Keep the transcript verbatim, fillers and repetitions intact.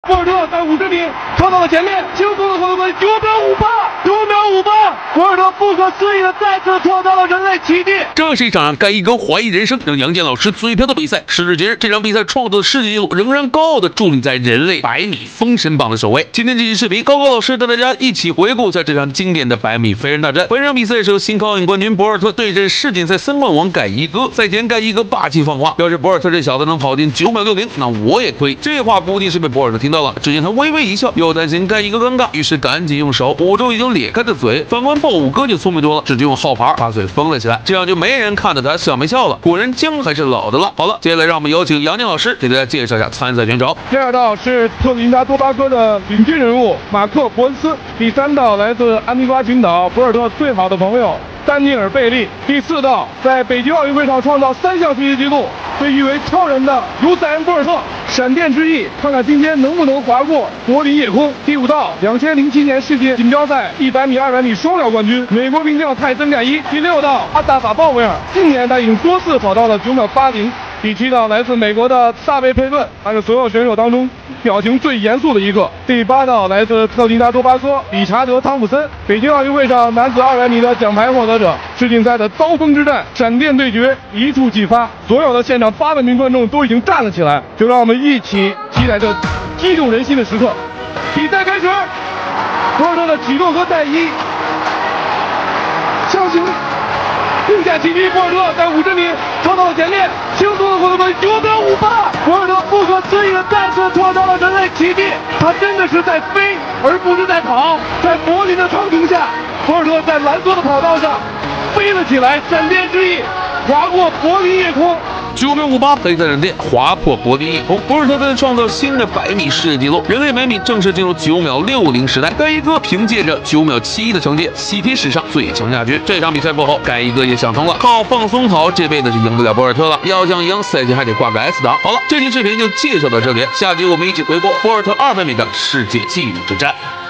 博尔特在五十米冲到了前面，轻松的获得冠军，九秒五八，九秒五八，博尔特不可思议的再次创造了人类奇迹。 这是一场让盖伊哥怀疑人生、让杨健老师嘴瓢的比赛。时至今日，这场比赛创造的世界纪录仍然高傲的伫立在人类百米封神榜的首位。今天这期视频，高高老师带大家一起回顾在这场经典的百米飞人大战。本场比赛是由新科奥运冠军博尔特对阵世锦赛三冠王盖伊哥。赛前盖伊哥霸气放话，表示博尔特这小子能跑进九秒六零，那我也可以。这话估计是被博尔特听到了，只见他微微一笑，又担心盖伊哥尴尬，于是赶紧用手捂住已经咧开的嘴。反观豹五哥就聪明多了，直接用号牌把嘴封了起来，这样就没人看得他笑没笑了。果然姜还是老的辣。好了，接下来让我们有请杨健老师给大家介绍一下参赛选手。 第二道是特立尼达多巴哥的领军人物马克·伯恩斯，第三道来自安提瓜群岛博尔特最好的朋友丹尼尔·贝利，第四道在北京奥运会上创造三项世界纪录，被誉为超人的卢塞恩·博尔特，闪电之翼，看看今天能不能划过柏林夜空。第五道，两千零七年世界锦标赛一百米、二百米双料冠军美国名将泰森·盖伊。第六道，阿达法·鲍威尔，今年他已经多次跑到了九秒八零。第七道来自美国的萨维佩顿，他是所有选手当中表情最严肃的一个。第八道来自特立尼达多巴哥理查德·汤普森，北京奥运会上男子二百米的奖牌获得者，世锦赛的刀锋之战，闪电对决一触即发，所有的现场八万名观众都已经站了起来，就让我们一起期待这激动人心的时刻。比赛开始，博尔特的启动和带一，向行。并驾齐驱，博尔特在五十米冲到了前面，轻松的获得冠军，九秒五八，博尔特不可思议的再次创造了人类奇迹，他真的是在飞，而不是在跑。在柏林的场景下，博尔特在蓝色的跑道上飞了起来，闪电之翼划过柏林夜空。 九秒五八，黑色闪电划破柏林夜空，博尔特在创造新的百米世界纪录，人类百米正式进入九秒六零时代。盖伊哥凭借着九秒七一的成绩，喜提史上最强亚军。这场比赛过后，盖伊哥也想通了，靠放松跑这辈子是赢不了博尔特了，要想赢，赛前还得挂个 S 档。好了，这期视频就介绍到这里，下集我们一起回顾博尔特二百米的世界纪录之战。